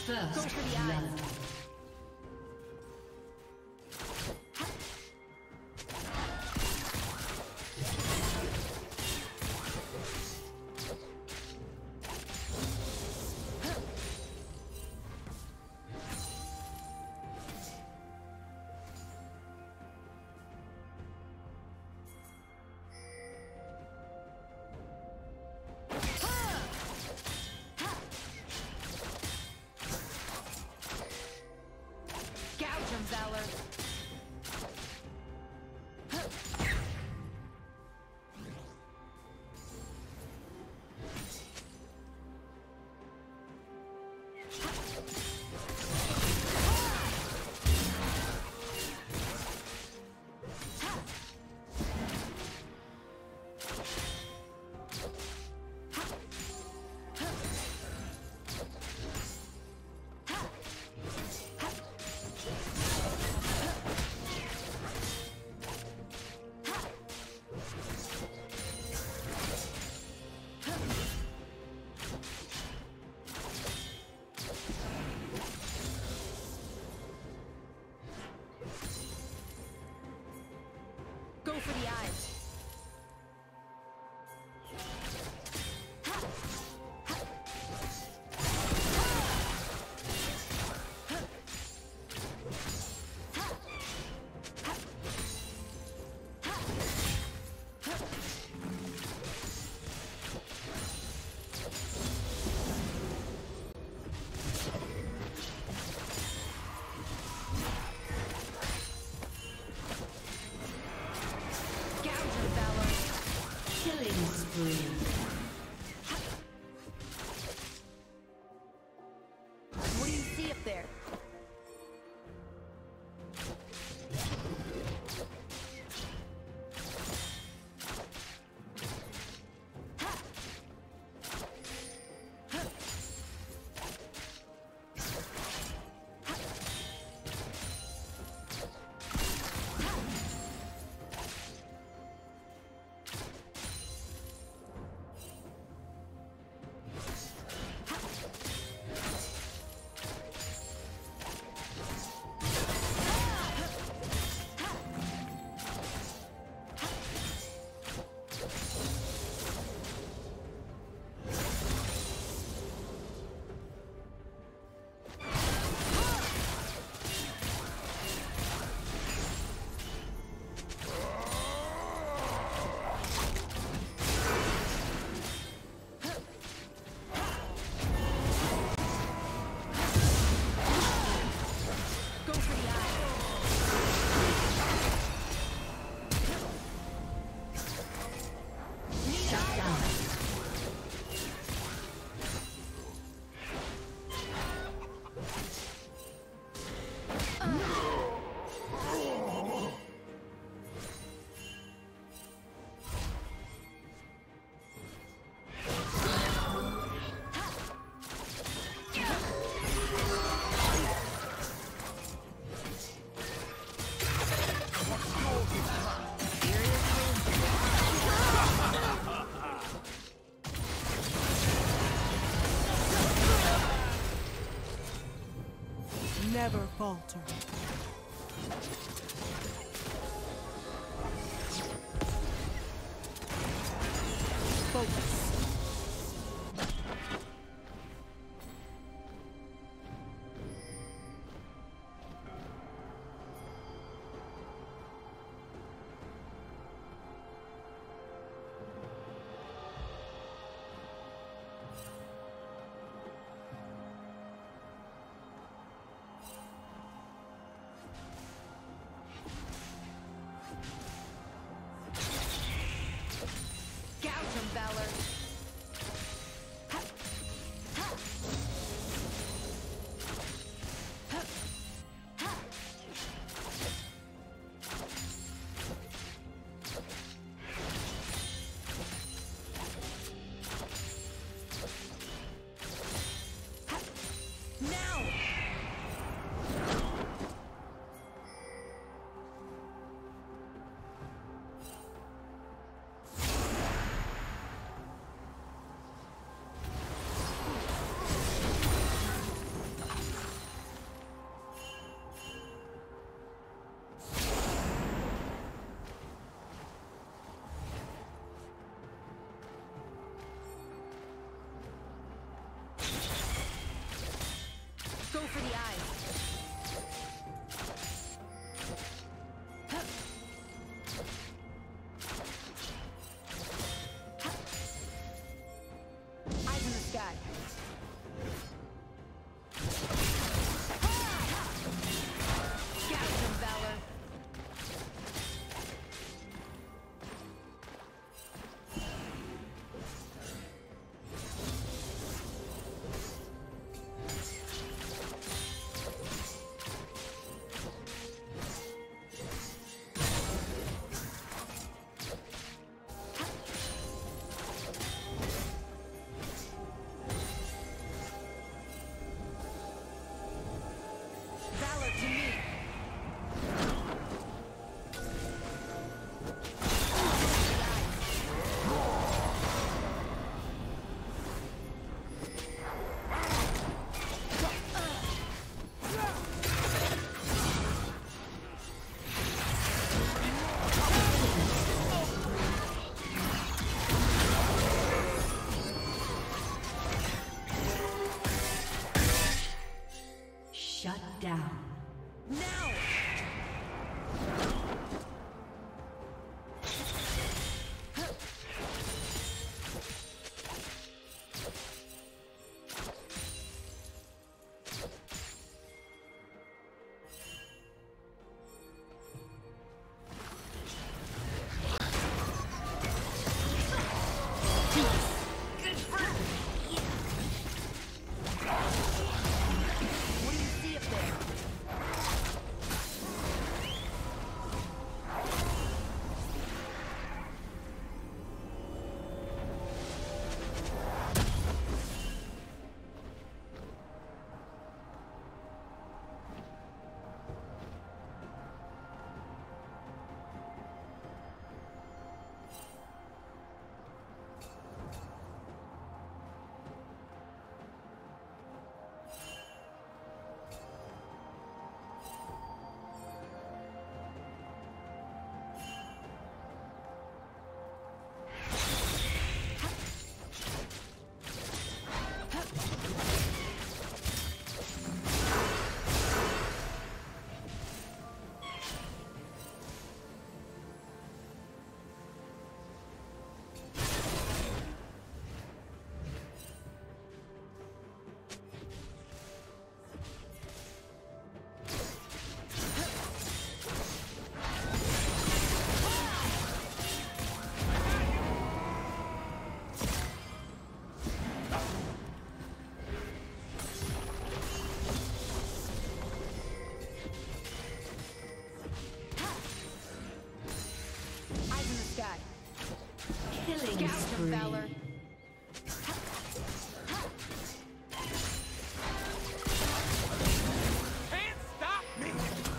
First blood. Go for the eyes. What do you see up there? Never falter. Focus. Shut down. Now! Killing spree. Valor. Can't stop me!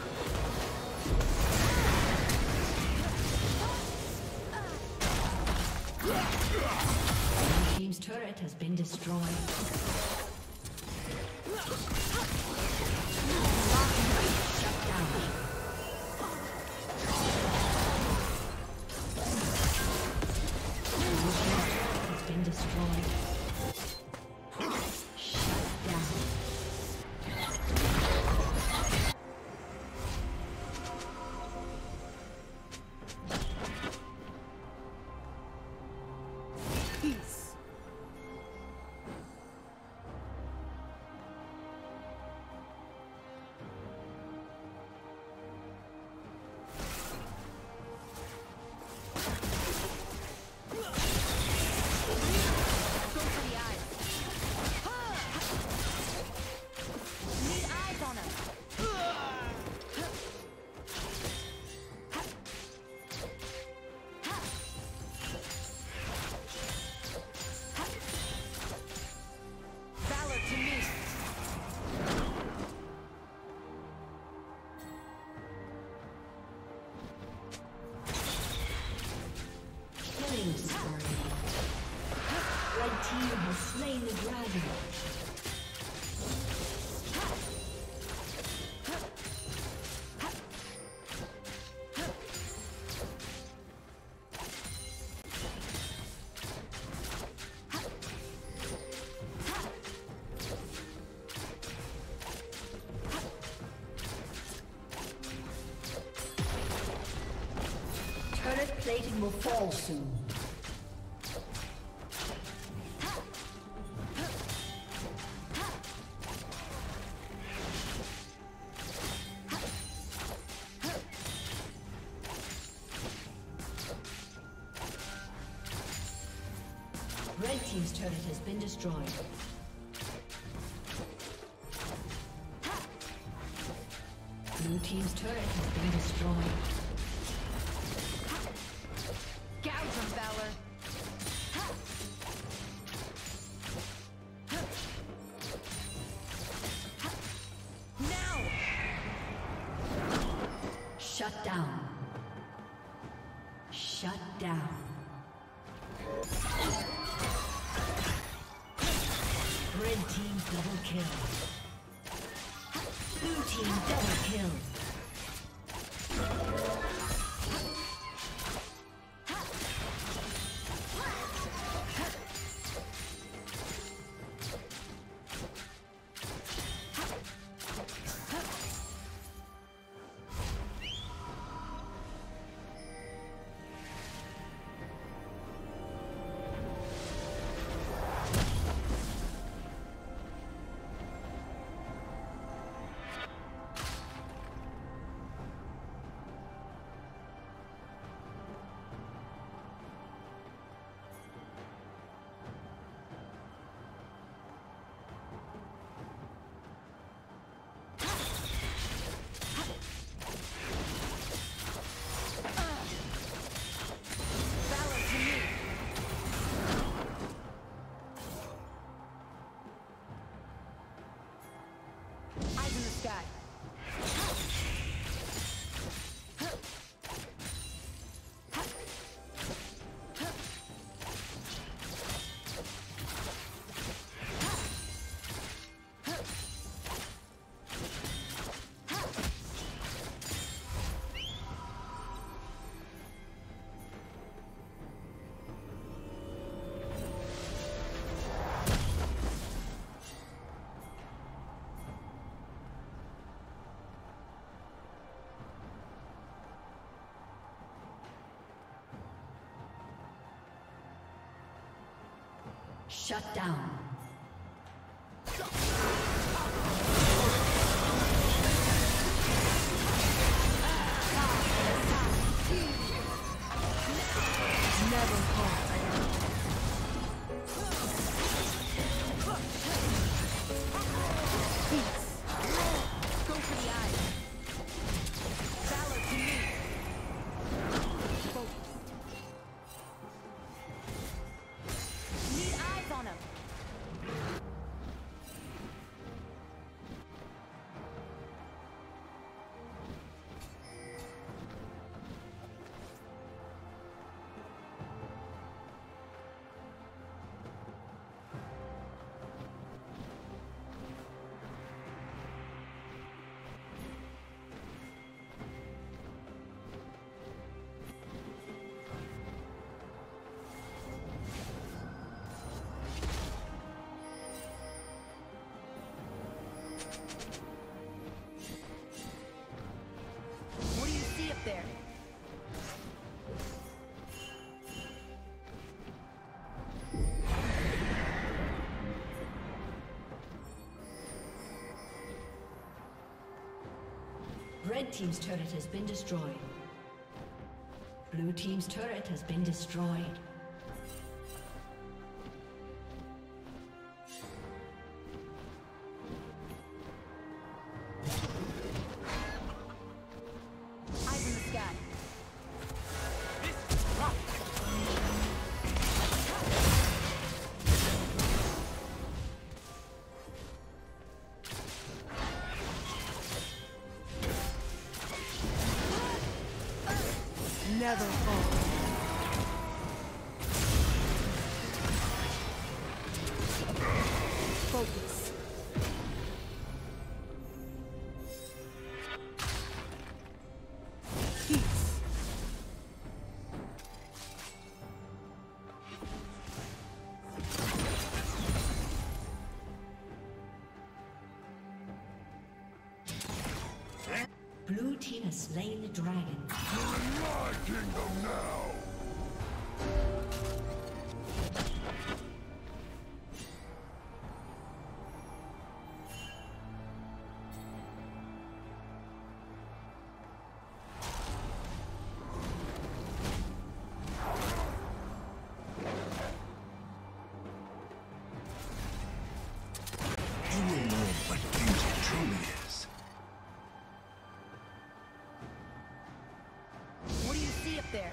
The team's turret has been destroyed. Shut down. Destroyed. Shut down. Peace. Red team has slain the dragon. Turret plating will fall soon. Red team's turret has been destroyed. Blue team's turret has been destroyed. Gouge them, Valor. Now! Shut down. Shut down. Red team double kill. Blue team double kill. sky. Shut down. Never fall. Peace. Go for the eyes. Valor to me. Focus. Need eyes on him. What do you see up there? Red team's turret has been destroyed. Blue team's turret has been destroyed. Eyes in the sky. This is rough. Never fall. Focus. Peace. Blue team has slain the dragon. You're in my kingdom now! You will know what beauty truly is. What do you see up there?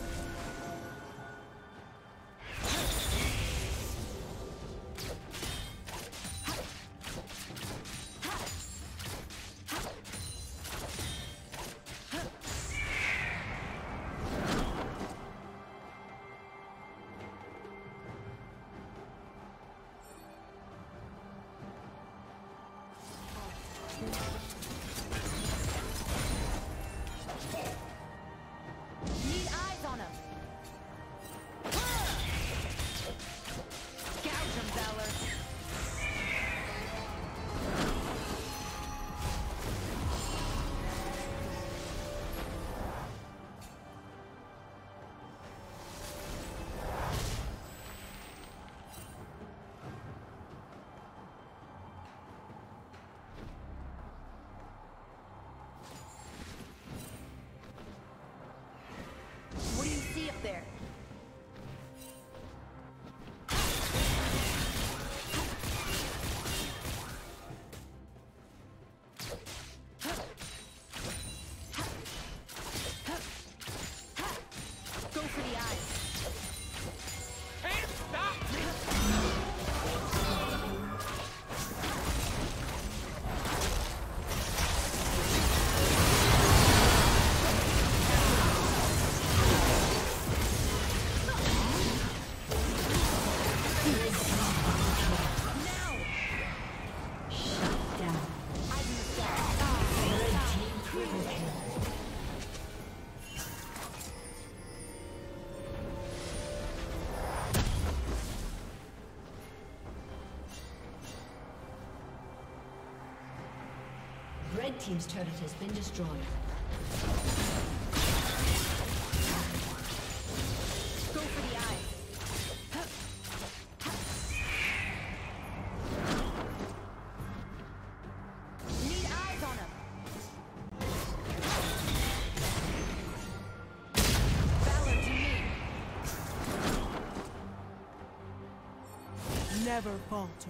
Need eyes on him. Gouge him, Valor. Red team's turret has been destroyed. Go for the eye. Need eyes on him. Valor to me. Never falter.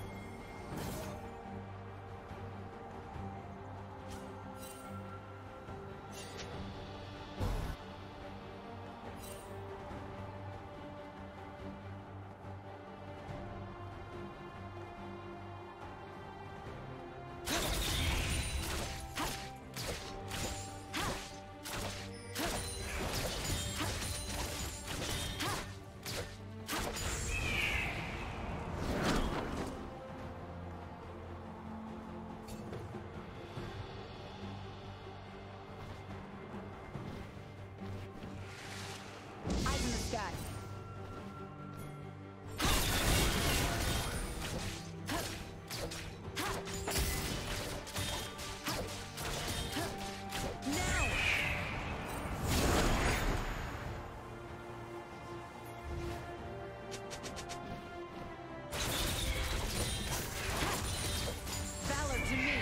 Eyes in the sky. Now! Valor to me.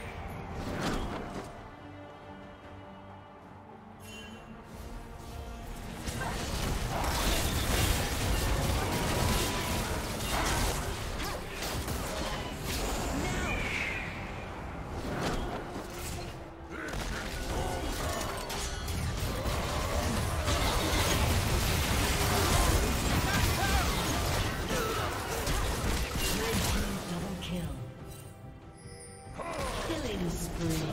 Double kill. Killing spree.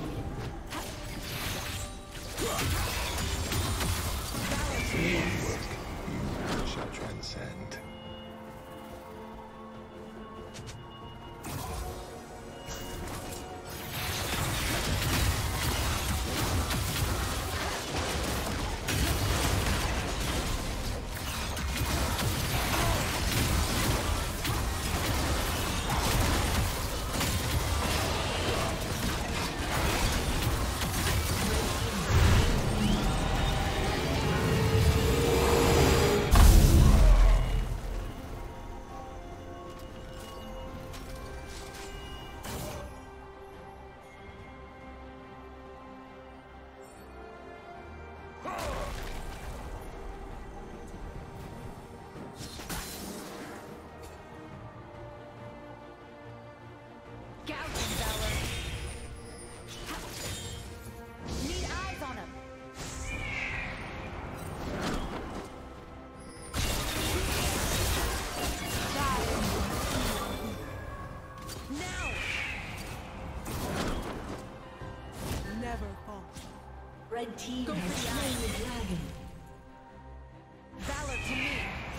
You shall transcend. Gouging Valor. Need eyes on him. Now! Never falter. Red team Go has for the slain the dragon. Valor to me.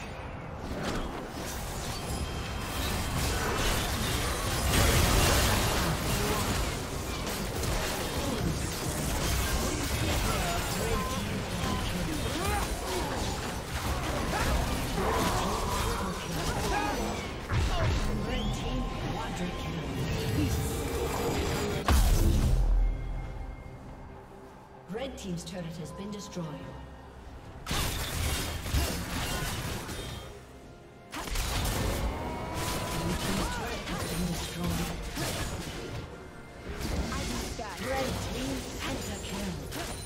Red team quadra kill. Red team's turret has been destroyed. Blue team's turret has been destroyed. Eyes in the sky. Red team Pentakill.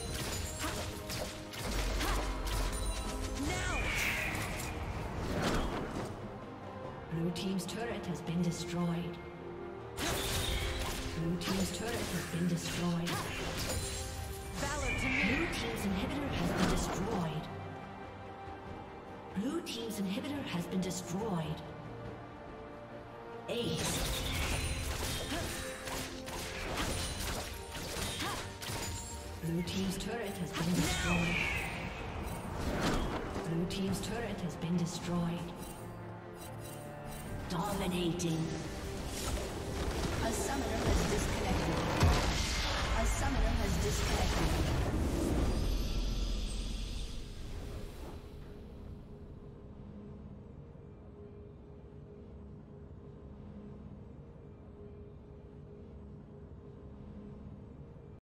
Now! Blue team's turret has been destroyed. Blue team's turret has been destroyed. Valor to me. Blue team's inhibitor has been destroyed. Blue team's inhibitor has been destroyed. Ace. Blue team's turret has been destroyed. Blue team's turret has been destroyed. Dominating. A summoner has